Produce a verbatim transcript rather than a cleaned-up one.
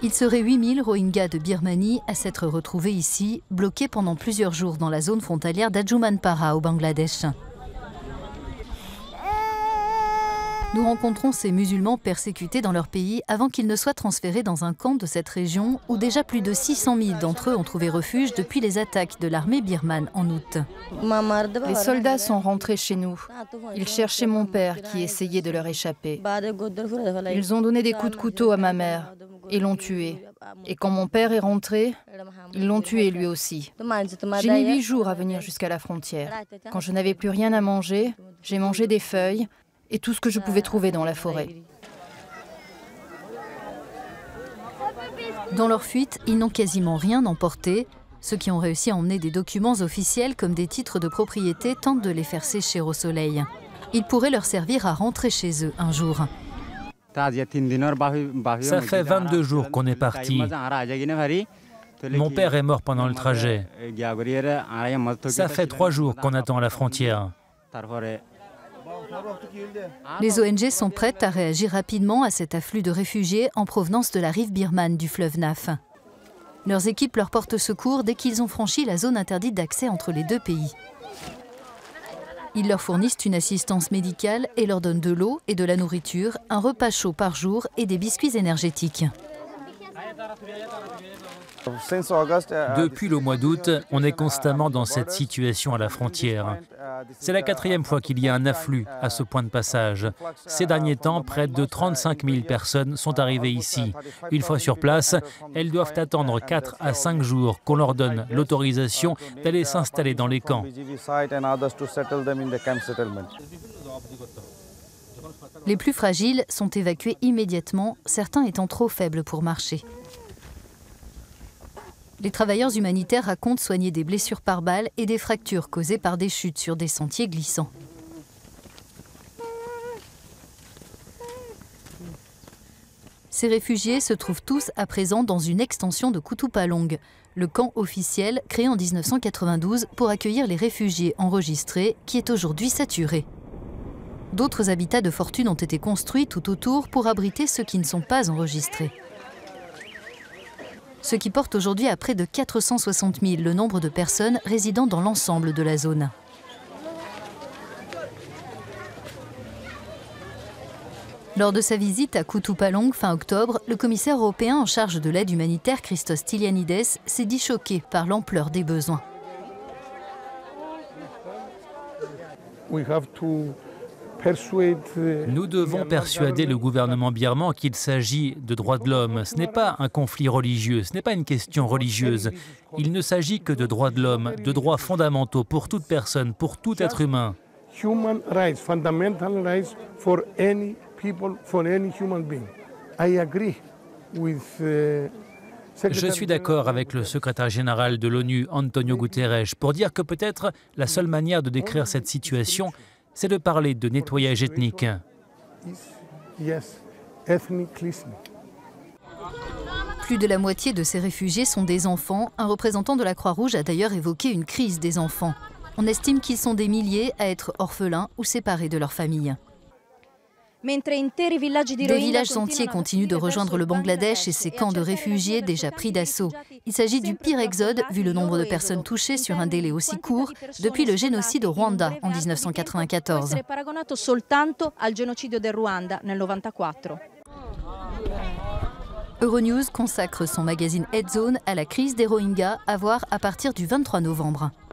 Il serait huit mille Rohingyas de Birmanie à s'être retrouvés ici, bloqués pendant plusieurs jours dans la zone frontalière d'Adjumanpara au Bangladesh. Nous rencontrons ces musulmans persécutés dans leur pays avant qu'ils ne soient transférés dans un camp de cette région où déjà plus de six cent mille d'entre eux ont trouvé refuge depuis les attaques de l'armée birmane en août. Les soldats sont rentrés chez nous. Ils cherchaient mon père qui essayait de leur échapper. Ils ont donné des coups de couteau à ma mère et l'ont tué. Et quand mon père est rentré, ils l'ont tué lui aussi. J'ai mis huit jours à venir jusqu'à la frontière. Quand je n'avais plus rien à manger, j'ai mangé des feuilles et tout ce que je pouvais trouver dans la forêt. Dans leur fuite, ils n'ont quasiment rien emporté. Ceux qui ont réussi à emmener des documents officiels comme des titres de propriété tentent de les faire sécher au soleil. Ils pourraient leur servir à rentrer chez eux un jour. Ça fait vingt-deux jours qu'on est parti. Mon père est mort pendant le trajet. Ça fait trois jours qu'on attend à la frontière. Les O N G sont prêtes à réagir rapidement à cet afflux de réfugiés en provenance de la rive birmane du fleuve Naf. Leurs équipes leur portent secours dès qu'ils ont franchi la zone interdite d'accès entre les deux pays. Ils leur fournissent une assistance médicale et leur donnent de l'eau et de la nourriture, un repas chaud par jour et des biscuits énergétiques. Depuis le mois d'août, on est constamment dans cette situation à la frontière. C'est la quatrième fois qu'il y a un afflux à ce point de passage. Ces derniers temps, près de trente-cinq mille personnes sont arrivées ici. Une fois sur place, elles doivent attendre quatre à cinq jours qu'on leur donne l'autorisation d'aller s'installer dans les camps. Les plus fragiles sont évacués immédiatement, certains étant trop faibles pour marcher. Les travailleurs humanitaires racontent soigner des blessures par balles et des fractures causées par des chutes sur des sentiers glissants. Ces réfugiés se trouvent tous à présent dans une extension de Kutupalong, le camp officiel créé en mille neuf cent quatre-vingt-douze pour accueillir les réfugiés enregistrés, qui est aujourd'hui saturé. D'autres habitats de fortune ont été construits tout autour pour abriter ceux qui ne sont pas enregistrés. Ce qui porte aujourd'hui à près de quatre cent soixante mille le nombre de personnes résidant dans l'ensemble de la zone. Lors de sa visite à Kutupalong fin octobre, le commissaire européen en charge de l'aide humanitaire, Christos Stylianides, s'est dit choqué par l'ampleur des besoins. Nous devons persuader le gouvernement birman qu'il s'agit de droits de l'homme. Ce n'est pas un conflit religieux, ce n'est pas une question religieuse. Il ne s'agit que de droits de l'homme, de droits fondamentaux pour toute personne, pour tout être humain. Je suis d'accord avec le secrétaire général de l'ONU, Antonio Guterres, pour dire que peut-être la seule manière de décrire cette situation, c'est de parler de nettoyage ethnique. Plus de la moitié de ces réfugiés sont des enfants. Un représentant de la Croix-Rouge a d'ailleurs évoqué une crise des enfants. On estime qu'ils sont des milliers à être orphelins ou séparés de leur famille. Des villages entiers continuent de rejoindre le Bangladesh et ses camps de réfugiés déjà pris d'assaut. Il s'agit du pire exode, vu le nombre de personnes touchées sur un délai aussi court, depuis le génocide au Rwanda en mille neuf cent quatre-vingt-quatorze. Euronews consacre son magazine Headzone à la crise des Rohingyas, à voir à partir du vingt-trois novembre.